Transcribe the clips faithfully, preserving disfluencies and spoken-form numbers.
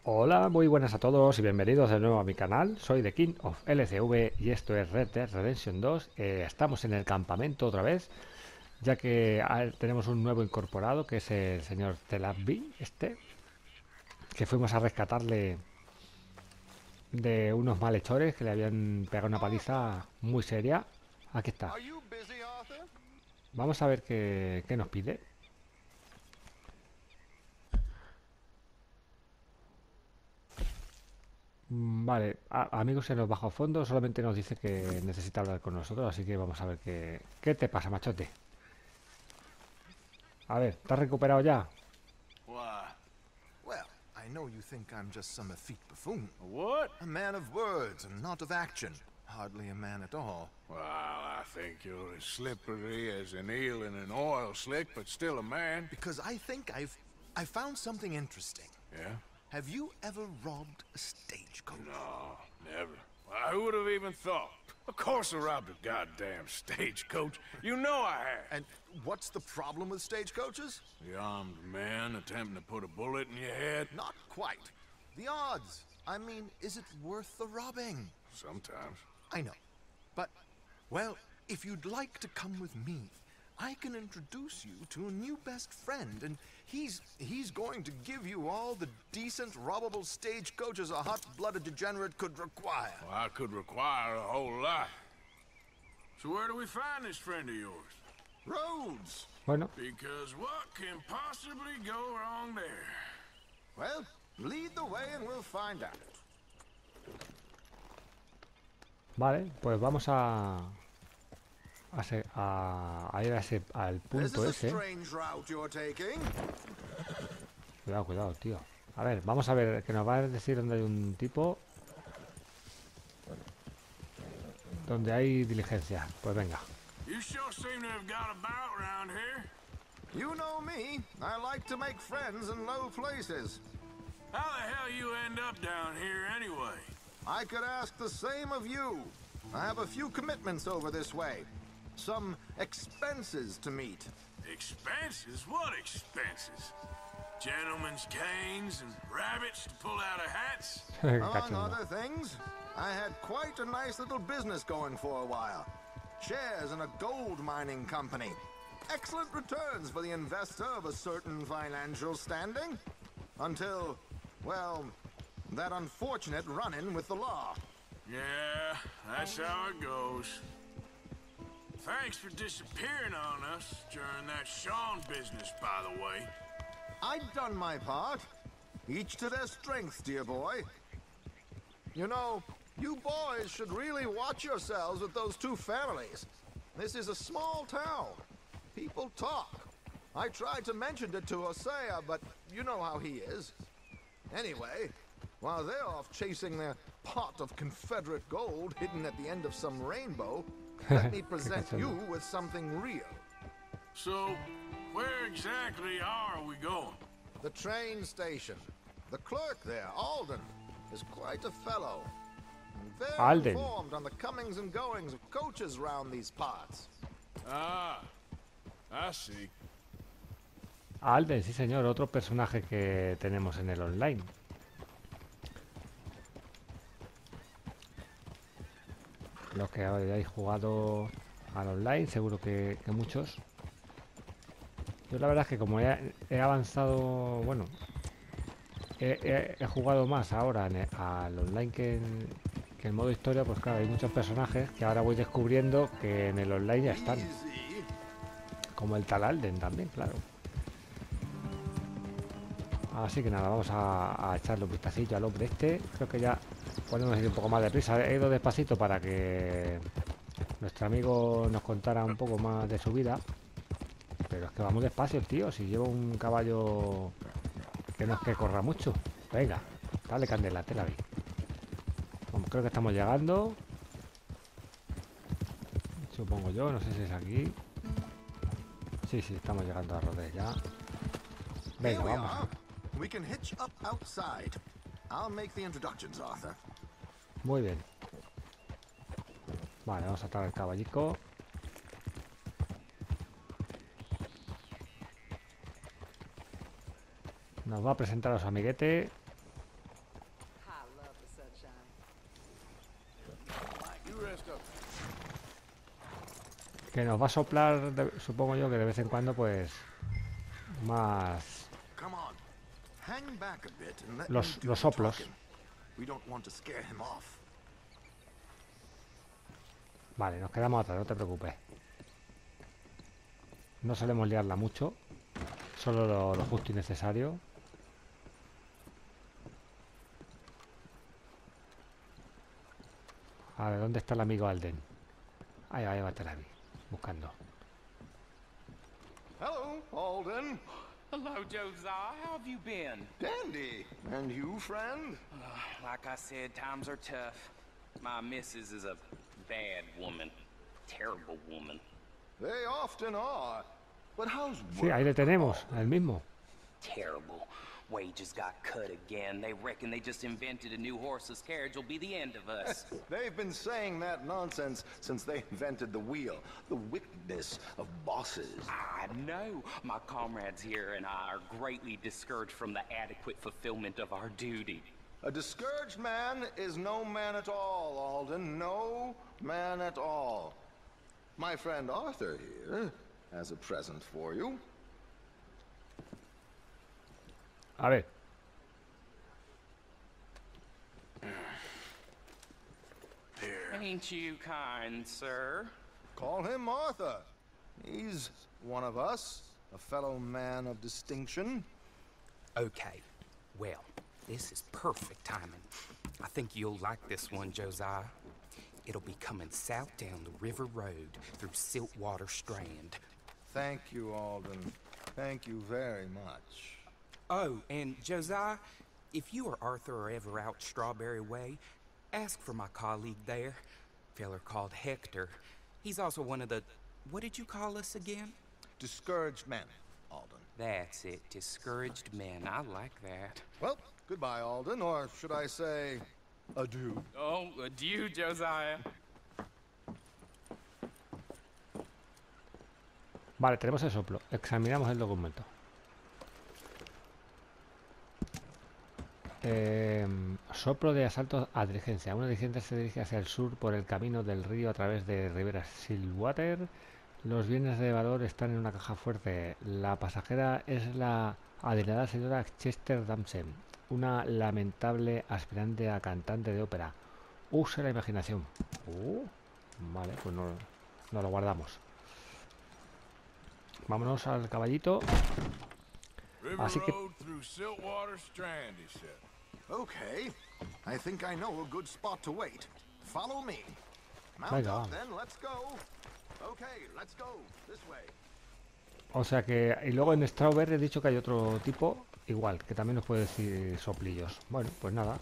Hola, muy buenas a todos y bienvenidos de nuevo a mi canal. Soy The King of L C V y esto es Red Dead Redemption dos. Eh, estamos en el campamento otra vez, ya que ah, tenemos un nuevo incorporado que es el señor Telabbi, este, que fuimos a rescatarle de unos malhechores que le habían pegado una Arthur! paliza muy seria. Aquí está. Are you busy, Arthur? Vamos a ver qué, qué nos pide. Mm, Vale, a- amigos en los bajos fondos solamente nos dice que necesita hablar con nosotros, así que vamos a ver qué, qué te pasa, machote. A ver, ¿te has recuperado ya? Why? Well, I know you think I'm just some effete buffoon. A what? A man of words and not of action. Hardly a man at all. Well, I think you're as slippery as an eel in an oil slick, but still a man. Because I think I've... I found something interesting. Yeah? Have you ever robbed a stagecoach? No, never. Why, who would have even thought? Of course I robbed a goddamn stagecoach. You know I have. And what's the problem with stagecoaches? The armed man attempting to put a bullet in your head? Not quite. The odds. I mean, is it worth the robbing? Sometimes. I know. But, well, if you'd like to come with me, I can introduce you to a new best friend, and he's he's going to give you all the decent, robbable stagecoaches a hot-blooded degenerate could require. Well, I could require a whole lot. So where do we find this friend of yours? Roads! Bueno, Because what can possibly go wrong there? Well, lead the way and we'll find out. vale, pues vamos a, a, se- a- a ir a ese, al This punto is a ese. strange route you're taking. Cuidado, cuidado, tío. A ver, vamos a ver, que nos va a decir dónde hay un tipo, donde hay diligencia. Pues venga. You sure seem to have got about around here. You know me. I like to make friends in low places. How the hell you end up down here anyway? I could ask the same of you. I have a few commitments over this way. Some expenses to meet. Expenses? What expenses? Gentlemen's canes and rabbits to pull out of hats? Qué Among cachondo. other things, I had quite a nice little business going for a while. Shares in a gold mining company. Excellent returns for the investor of a certain financial standing. Until, well, that unfortunate run-in with the law. Yeah, that's how it goes. Thanks for disappearing on us during that Sean business, by the way. I'd done my part. Each to their strengths, dear boy. You know, you boys should really watch yourselves with those two families. This is a small town. People talk. I tried to mention it to Hosea, but you know how he is. Anyway, while they're off chasing their pot of Confederate gold hidden at the end of some rainbow, let me present you with something real. So, where exactly are we going? The train station. The clerk there, Alden, is quite a fellow. And very Alden. informed on the comings and goings of coaches round these parts. Ah, I see. Alden, sí señor, otro personaje que tenemos en el online. Los que hayáis jugado al online, seguro que, que muchos. Yo la verdad es que como he, he avanzado, bueno, he, he- he jugado más ahora en el- al online que en, que en modo historia, pues claro, hay muchos personajes que ahora voy descubriendo que en el online ya están. Easy. Como el tal Alden también, claro. Así que nada, vamos a, a echarle un vistacillo al hombre este. Creo que ya podemos ir un poco más deprisa. He ido despacito para que nuestro amigo nos contara un poco más de su vida. Pero es que vamos despacio, tío. Si llevo un caballo que no es que corra mucho. Venga, dale candela, te la vi. Vamos, creo que estamos llegando. Supongo yo, no sé si es aquí. Sí, sí, estamos llegando a Rodez ya. Here Venga, we vamos. are. We can hitch up outside. I'll make the introductions, Arthur. Muy bien. Vale, vamos a atar el caballico. Nos va a presentar a su amiguete. Que nos va a soplar, de- supongo yo que de vez en cuando, pues, más Come on. Hang back a bit and let los, me do los the soplos. talking. We don't want to scare him off. Vale, nos quedamos atrás, no te preocupes. No solemos liarla mucho, solo lo, lo justo y necesario. A ver, ¿dónde está el amigo Alden? Ahí va, ahí va a estar ahí, buscando. Hello, Alden. Hello, Josiah. How have you been? Dandy. And you, friend? Uh, like I said, times are tough. My missus is a bad woman. Terrible woman. They often are. But how's Sí, ahí le work? tenemos, el mismo. Terrible. Wages got cut again. They reckon they just invented a new horseless carriage will be the end of us. They've been saying that nonsense since they invented the wheel. The wickedness of bosses. I know. My comrades here and I are greatly discouraged from the adequate fulfillment of our duty. A discouraged man is no man at all, Alden. No man at all. My friend Arthur here has a present for you. A ver, Ain't you kind, sir? Call him Arthur. He's one of us, a fellow man of distinction. Okay, well, this is perfect timing. I think you'll like this one, Josiah. It'll be coming south down the river road through Siltwater Strand. Thank you, Alden. Thank you very much. Oh, and Josiah, if you or Arthur are ever out Strawberry Way, ask for my colleague there, feller called Hector. He's also one of the, what did you call us again? Discouraged men, Alden. That's it, discouraged men. I like that. Well, goodbye, Alden, or should I say, adieu. Oh, adieu, Josiah. vale, tenemos el soplo. Examinamos el documento. Eh, soplo de asalto a diligencia. Una diligencia se dirige hacia el sur por el camino del río a través de Rivera Siltwater. Los bienes de valor están en una caja fuerte. La pasajera es la adinerada señora Chester Damson, una lamentable aspirante a cantante de ópera. Use la imaginación. Uh, vale, pues no, no lo guardamos. Vámonos al caballito. River Así que- Road through Siltwater Strand, he said. Okay, I think I know a good spot to wait. Follow me. Mount Venga, up vamos. then, let's go. Okay, let's go. This way. O sea que, y luego en Strawberry he dicho que hay otro tipo, igual, que también nos puede decir soplillos. Bueno, pues nada.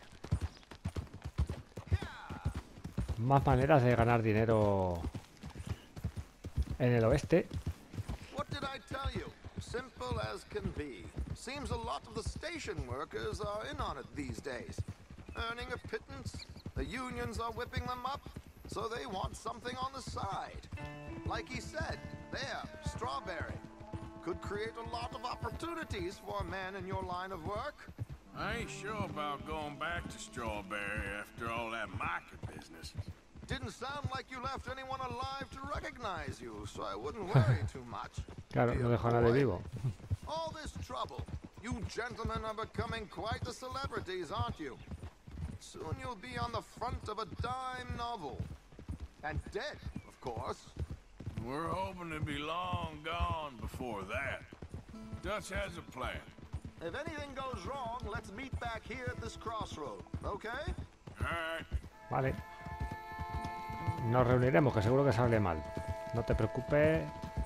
Más maneras de ganar dinero en el oeste. What did I tell you? Simple as can be. Seems a lot of the station workers are in on it these days. Earning a pittance, the unions are whipping them up, so they want something on the side. Like he said, there, Strawberry. Could create a lot of opportunities for a man in your line of work. I ain't sure about going back to Strawberry after all that Micah business. Didn't sound like you left anyone alive to recognize you, so I wouldn't worry too much. Claro, no dejó a nadie vivo. All this trouble. You gentlemen are becoming quite the celebrities, aren't you? Soon you'll be on the front of a dime novel. And dead, of course. We're hoping to be long gone before that. Dutch has a plan. If anything goes wrong, let's meet back here at this crossroad, okay? All right. Vale. Nos reuniremos, que seguro que sale mal. No te preocupes.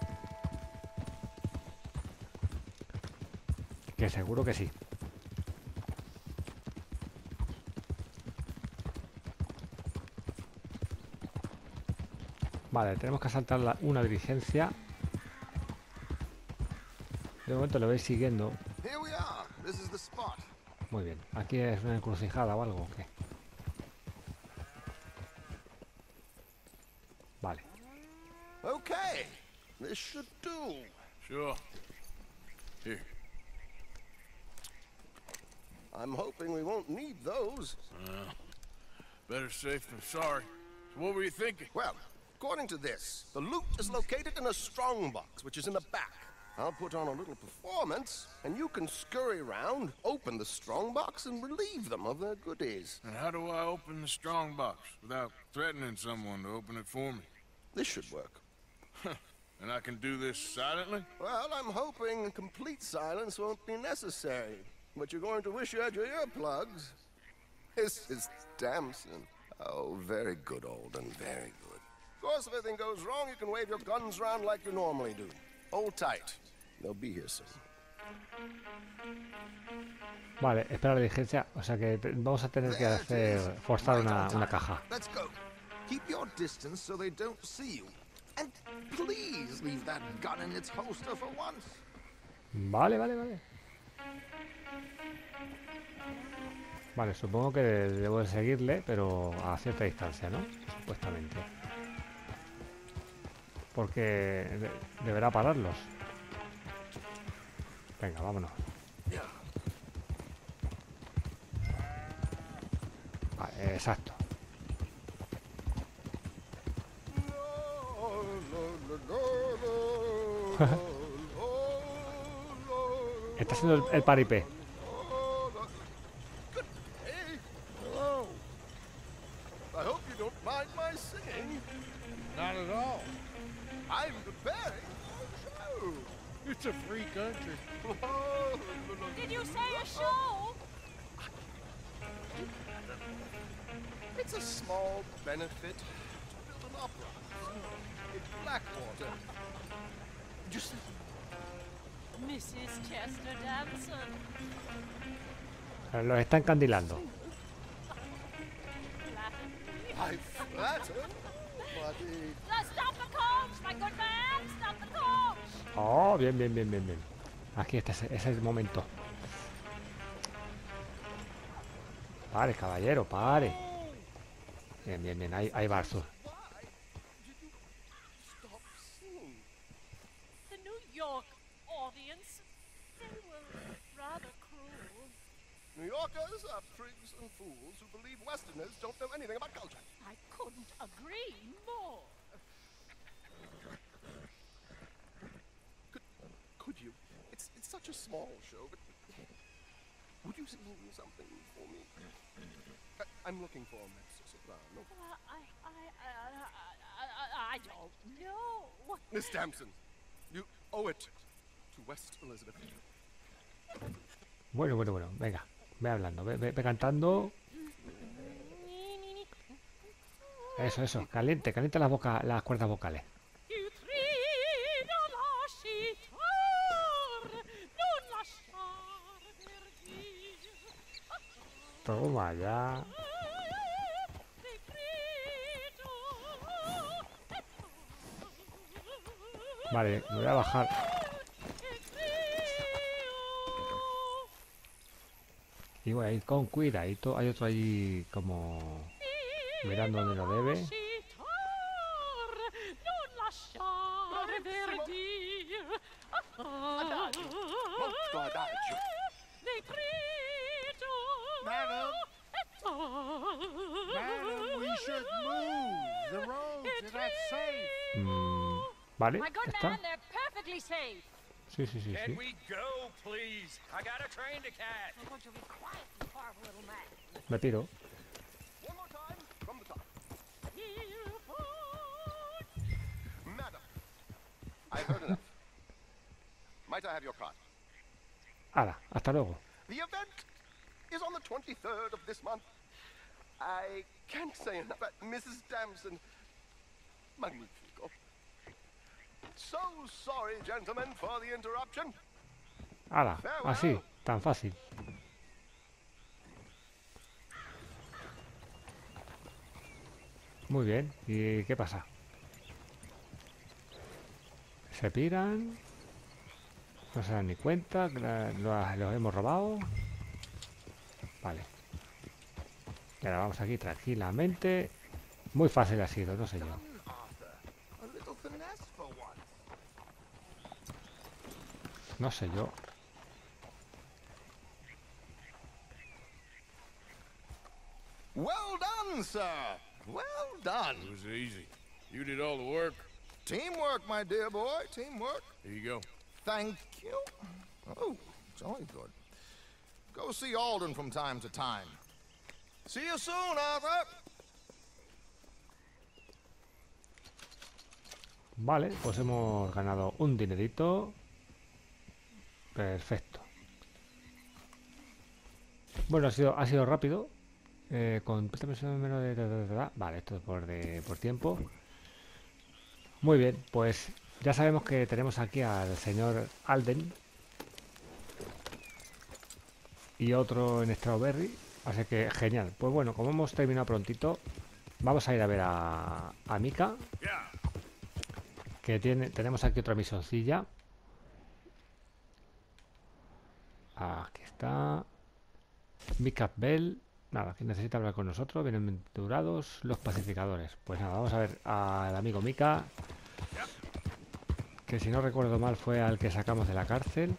Que seguro que sí. Vale, tenemos que saltar la- una diligencia. De momento lo veis siguiendo. Here we are. This is the spot. Muy bien. ¿Aquí es una encrucijada o algo? ¿O qué? Vale. Okay. This should do. Sure. Here. I'm hoping we won't need those. Better safe than sorry. So what were you thinking? Well, of according to this, the loot is located in a strongbox, which is in the back. I'll put on a little performance, and you can scurry around, open the strongbox, and relieve them of their goodies. And how do I open the strong box without threatening someone to open it for me? This should work. And I can do this silently? Well, I'm hoping complete silence won't be necessary. But you're going to wish you had your earplugs. This is Damson. Oh, very good, Alden, very good. Of course, if anything goes wrong, you can wave your guns around like you normally do. Hold tight. They'll be here soon. Vale, espera la diligencia. O sea que vamos a tener que hacer forzar una, una caja. Let's go. Keep your distance so they don't see you. And please leave that gun in its holster for once. Vale, vale, vale. Vale, supongo que debo de seguirle, pero a cierta distancia, ¿no? Supuestamente. Porque de deberá pararlos. Venga, vámonos. Vale, exacto. Está haciendo el, el paripé. Hello. I hope you don't mind my singing. Not at all. I'm preparing for a show. It's a free country. Oh, Did you say a show? it's a small benefit to build an opera in Blackwater. Just Missus Chester Damson. Los está encandilando. I flatter, but it... Uh, stop the coach, my good man! Stop the coach! Oh, bien, bien, bien, bien, bien. Aquí está, ese es el momento. Pare, caballero, pare. Bien, bien, bien, ahí, ahí va Arthur. Why did you stop singing? The New York audience, they were rather cruel. New Yorkers are prigs and fools who believe Westerners don't know anything about culture. I couldn't agree more. Could, could you? It's it's such a small show, but would you sing something for me? I, I'm looking for a mezzo-soprano. Uh, I, I, I, I, I don't know. Miss Damson, you owe it to West Elizabeth. Bueno, bueno, bueno, venga. Ve hablando, ve, ve, ve cantando. Eso, eso, caliente, caliente las, boca, las cuerdas vocales. Toma ya. Vale, me voy a bajar. Y voy a ir con cuidadito. Hay otro ahí como mirando donde lo debe. Madam, madam, we should move. The roads are not safe. Mm, vale, My ya good está. man, they're perfectly safe. Sí, sí, sí, Can sí. we go, please? I got a train to catch. I want you to be quiet, you horrible little man. Me piro. One more time from the top. Madam, I've heard enough. Might I have your card? Hala, hasta luego. The event is on the twenty-third of this month. I can't say enough about Missus Damson. Magnifico. So sorry, gentlemen, for the interruption. Hala, así, tan fácil. Muy bien, ¿y qué pasa? Se piran. No se dan ni cuenta, que la- lo- los hemos robado. Vale. Y ahora vamos aquí tranquilamente. Muy fácil ha sido, no sé yo. Arthur, a little finesse for once. No sé yo. Well done, sir. Well done. It was easy. You did all the work. Teamwork, my dear boy, teamwork. Here you go. Thank you. Oh, jolly good. Go see Alden from time to time. See you soon, Arthur. Vale, pues hemos ganado un dinerito. Perfecto. Bueno, ha sido, ha sido rápido. Eh, con menos de... Vale, esto es por, de, por tiempo. Muy bien, pues ya sabemos que tenemos aquí al señor Alden y otro en Strawberry. Así que genial. Pues bueno, como hemos terminado prontito, vamos a ir a ver a, a Micah. Que tiene, tenemos aquí otra misioncilla. Aquí está. Micah Bell. Nada, que necesita hablar con nosotros. Bienaventurados los pacificadores. Pues nada, vamos a ver al amigo Micah. Que si no recuerdo mal fue al que sacamos de la cárcel.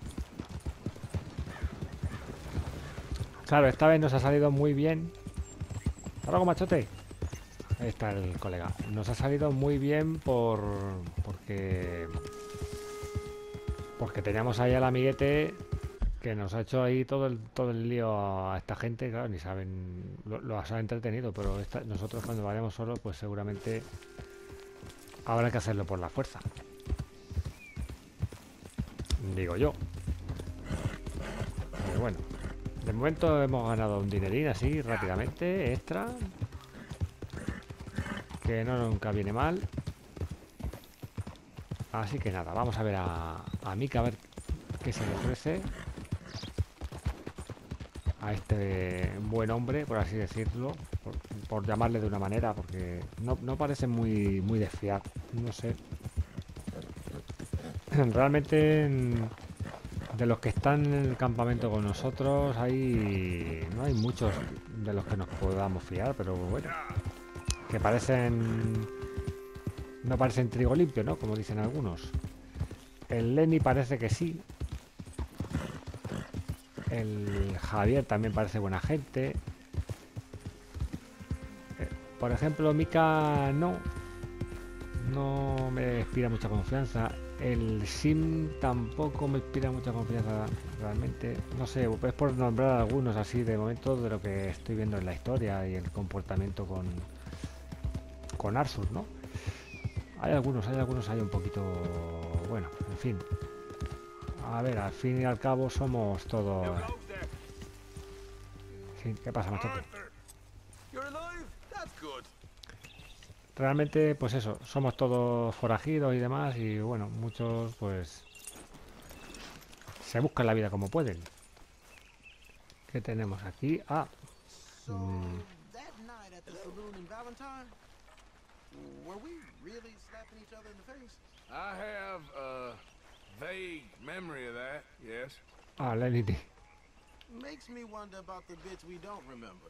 Claro, esta vez nos ha salido muy bien. ¿Hasta luego, machote? Ahí está el colega. Nos ha salido muy bien por porque porque teníamos ahí al amiguete que nos ha hecho ahí todo el todo el lío a esta gente. Claro, ni saben, lo, lo ha entretenido, pero esta, nosotros cuando vayamos solos, pues seguramente habrá que hacerlo por la fuerza. Digo yo. Pero bueno, de momento hemos ganado un dinerín así rápidamente, extra. Que no nunca viene mal. Así que nada, vamos a ver a, a Micah a ver qué se le ofrece a este buen hombre, por así decirlo, por, por llamarle de una manera, porque no, no parece muy, muy de fiar, no sé. Realmente de los que están en el campamento con nosotros hay no hay muchos de los que nos podamos fiar, pero bueno. Que parecen... No parecen trigo limpio, ¿no? Como dicen algunos. El Lenny parece que sí. El Javier también parece buena gente. Eh, por ejemplo, Micah no. No me inspira mucha confianza. El Sim tampoco me inspira mucha confianza realmente. No sé, es por nombrar algunos así de momento de lo que estoy viendo en la historia y el comportamiento con... con Arsur, ¿no? Hay algunos, hay algunos hay un poquito... Bueno, en fin. A ver, al fin y al cabo somos todos... Sí, ¿qué pasa, machote? Realmente, pues eso, somos todos forajidos y demás, y bueno, muchos pues... se buscan la vida como pueden. ¿Qué tenemos aquí? Ah... Mm. Were we really slapping each other in the face? I have a vague memory of that, yes. Ah, Lenny. Makes me wonder about the bits we don't remember.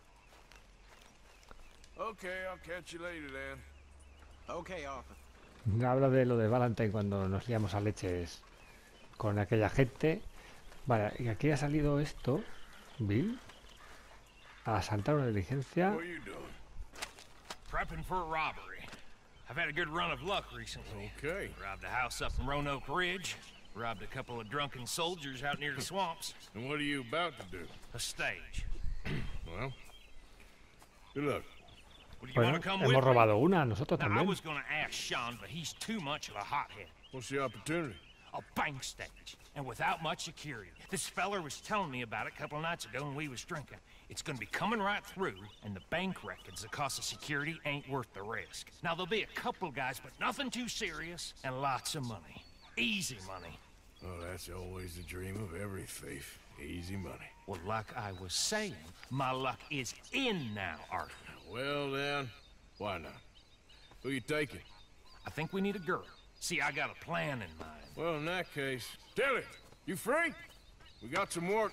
Okay, I'll catch you later then. Okay, Arthur. Habla de lo de Valentine cuando nos liamos a leches con aquella gente. Vale, y aquí ha salido esto, Bill, a asaltar una diligencia. What are you doing? Prepping for a robbery. I've had a good run of luck recently. Okay. Robbed a house up in Roanoke Ridge. Robbed a couple of drunken soldiers out near the swamps. And what are you about to do? A stage. Well, good luck. Well, you Bueno, want to come hemos with me? robado una, nosotros Now, I también. was going to ask Sean, but he's too much of a hothead. What's the opportunity? A bank stage, and without much security. This feller was telling me about it a couple of nights ago when we was drinking. It's gonna be coming right through, and the bank reckons the cost of security ain't worth the risk. Now, there'll be a couple of guys, but nothing too serious, and lots of money. Easy money. Oh, that's always the dream of every thief. Easy money. Well, like I was saying, my luck is in now, Arthur. Well, then, why not? Who you taking? I think we need a girl. See, I got a plan in mind. Well, in that case, Tilly, you free? We got some work.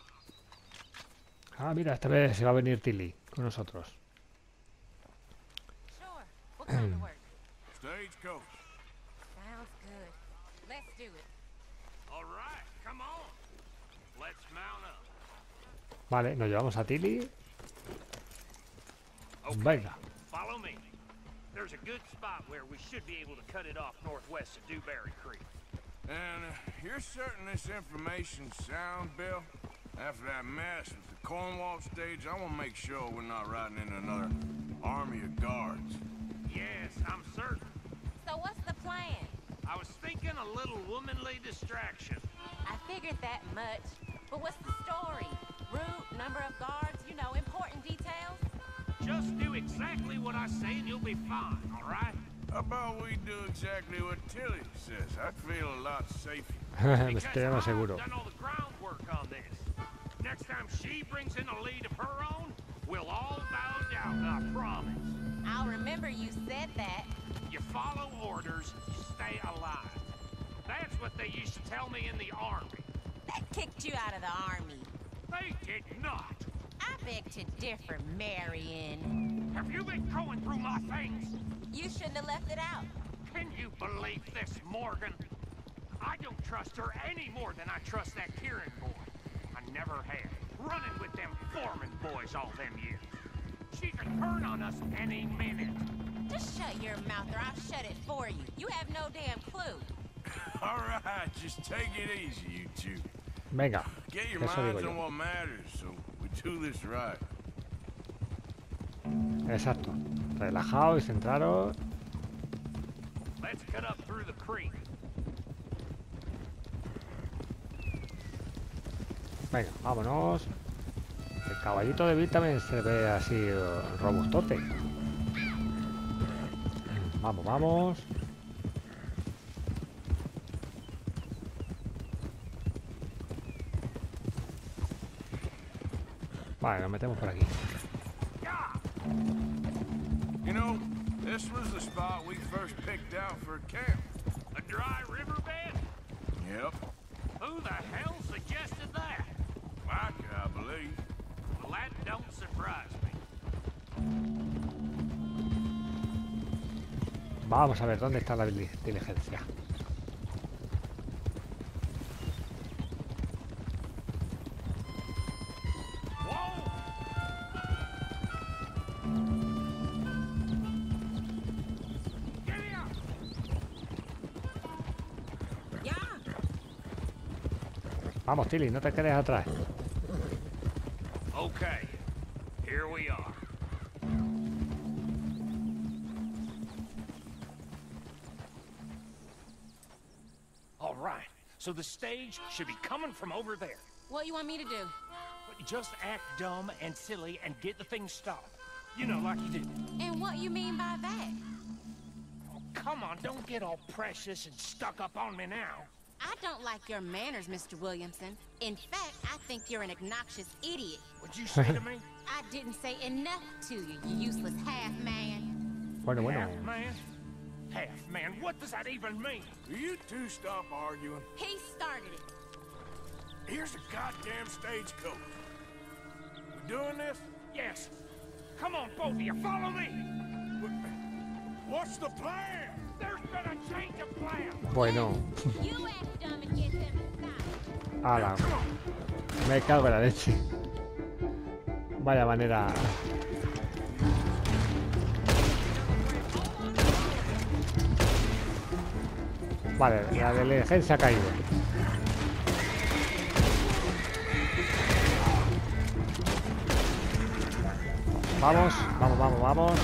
Ah, mira, esta vez se va a venir Tilly con nosotros. Sure. What kind of work? Stagecoach. Sounds good. Let's do it. All right, come on. Let's mount up. Vale, nos llevamos a Tilly. Okay, Venga. follow me. There's a good spot where we should be able to cut it off northwest of Dewberry Creek. And uh, you're certain this information's sound, Bill? After that mess with the Cornwall stage, I want to make sure we're not riding into another army of guards. Yes, I'm certain. So what's the plan? I was thinking a little womanly distraction. I figured that much. But what's the story? Route, number of guards, you know, important details? Just do exactly what I say and you'll be fine, all right? How about we do exactly what Tilly says? I'd feel a lot safer. Me Because estoy más seguro. I've done all the groundwork on this. Next time she brings in a lead of her own, we'll all bow down, I promise. I'll remember you said that. You follow orders, you stay alive. That's what they used to tell me in the army. That kicked you out of the army. They did not. I beg to differ, Marion. Have you been going through my things? You shouldn't have left it out. Can you believe this, Morgan? I don't trust her any more than I trust that Kieran boy. I never have. Running with them Foreman boys all them years. She could turn on us any minute. Just shut your mouth or I'll shut it for you. You have no damn clue. All right, just take it easy, you two. Venga, Get your eso digo minds on yo. what matters, so we do this right. Exacto. Relajaos y centraros. Let's cut up through the creek. Venga, vámonos. El caballito de Bill también se ve así robustote. Vamos, vamos. Vale, nos metemos por aquí. You know, this was the spot we first picked out for a camp. A dry riverbed? Yep, Who the hell suggested that? I I believe. Well, that don't surprise me. Vamos a ver dónde está la dili- diligencia. Vamos, Tilly, no te quedes atrás. Okay, here we are. All right, so the stage should be coming from over there. What you want me to do? But just act dumb and silly and get the thing stopped. You know, like you do. And what you mean by that? Oh, come on, don't get all precious and stuck up on me now. I don't like your manners, Mister Williamson. In fact, I think you're an obnoxious idiot. What'd you say to me? I didn't say enough to you, you useless half-man. Bueno, bueno. Half man? Half man, what does that even mean? Will you two stop arguing? He started it. Here's a goddamn stagecoach. We doing this? Yes. Come on, both of you, follow me. What's the plan? There's been a change of plan. Bueno. You act dumb and get them to stop. Ala. Me cago en la leche. Vaya manera. Vale, la diligencia ha caído. Vamos, vamos, vamos, vamos.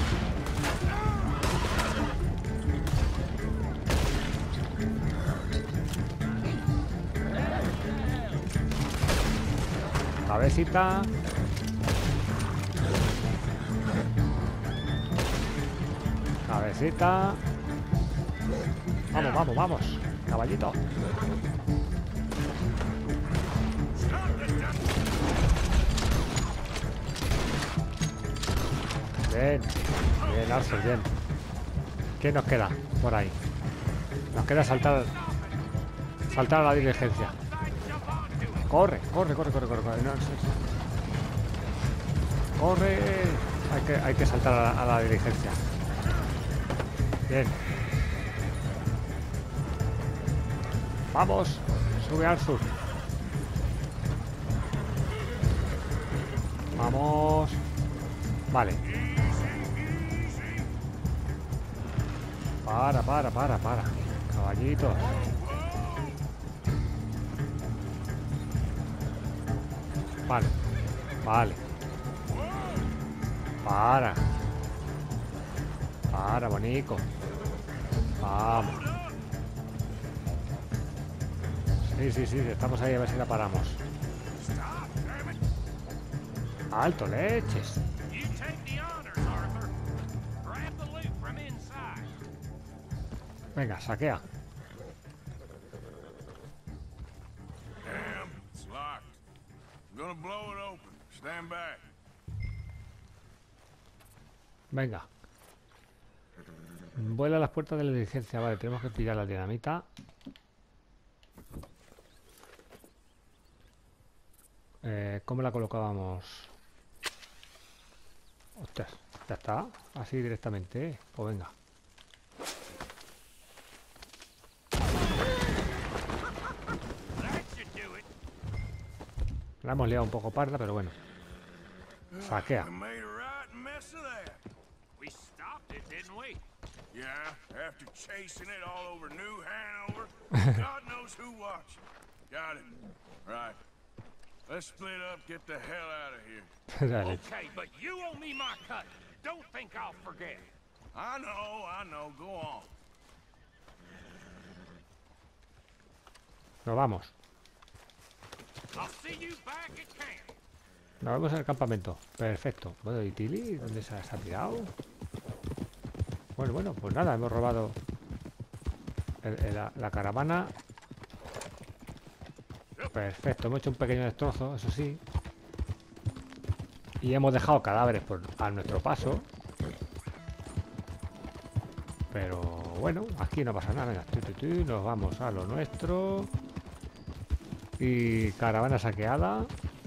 Cabecita. Cabecita. Vamos, vamos, vamos. Caballito. Bien. Bien, Arthur, bien. ¿Qué nos queda por ahí? Nos queda saltar. Saltar a la diligencia. Corre, corre, corre, corre, corre. Corre. No, sí, sí. Corre. Hay que, hay que saltar a la, a la diligencia. Bien. Vamos. Sube Arthur. Vamos. Vale. Para, para, para, para. Caballito. Vale. Vale. Para. Para, bonico. Vamos. Sí, sí, sí, estamos ahí a ver si la paramos. Alto, leches. Venga, saquea. Damn, it's locked. I'm gonna blow it open. Stand back. Venga. Vuela a las puertas de la diligencia. Vale, tenemos que pillar la dinamita. Eh, ¿Cómo la colocábamos? Ostras, ya está. Así directamente, ¿eh? Pues venga. La hemos liado un poco parda, pero bueno. Saquea. Yeah, after chasing it all over New Hanover, God knows who watched. Got it. Right. Let's split up, get the hell out of here. Dale. Okay, but you owe me my cut. Don't think I'll forget. I know, I know. Go on. Nos vamos. I'll see you back at camp. Nos vemos en el campamento. Perfecto. Bueno, ¿y Tilly? ¿Dónde se ha, se ha tirado? Bueno, bueno, pues nada, hemos robado el, el, la, la caravana. Perfecto, hemos hecho un pequeño destrozo, eso sí. Y hemos dejado cadáveres por, a nuestro paso. Pero bueno, aquí no pasa nada. Venga, tu, tu, tu, nos vamos a lo nuestro. Y caravana saqueada.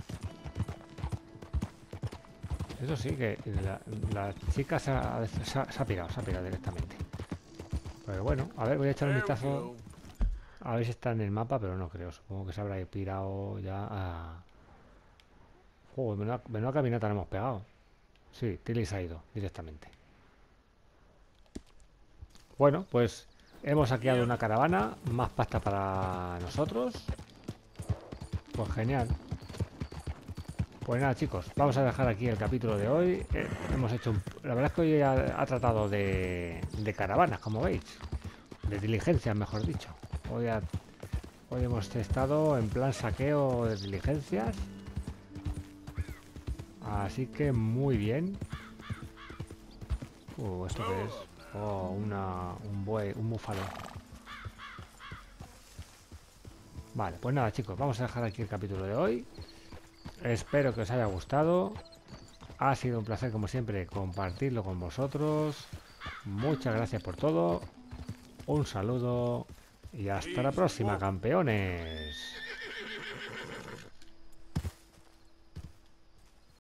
Eso sí, que la, la chica se ha, se, ha, se ha pirado, se ha pirado directamente. Pero bueno, a ver, voy a echar un vistazo. A ver si está en el mapa, pero no creo. Supongo que se habrá pirado ya a... Joder, menuda, menuda caminata le hemos pegado. Sí, Tilly se ha ido directamente. Bueno, pues hemos saqueado una caravana. Más pasta para nosotros. Pues genial. Pues nada, chicos, vamos a dejar aquí el capítulo de hoy. Eh, hemos hecho un... La verdad es que hoy ha, ha tratado de, de caravanas, como veis. De diligencias, mejor dicho. Hoy, ha, hoy hemos estado en plan saqueo de diligencias. Así que muy bien. Uh, ¿esto qué es? Oh, una, un buey, un búfalo. Vale, pues nada, chicos, vamos a dejar aquí el capítulo de hoy. Espero que os haya gustado. Ha sido un placer, como siempre, compartirlo con vosotros. Muchas gracias por todo. Un saludo y hasta la próxima, campeones.